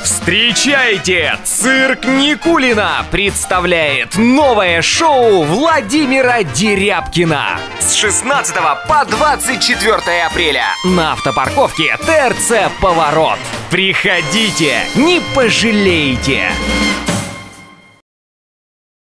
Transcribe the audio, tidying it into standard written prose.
Встречайте! Цирк Никулина представляет новое шоу Владимира Дерябкина с 16 по 24 апреля на автопарковке ТРЦ «Поворот». Приходите, не пожалеете!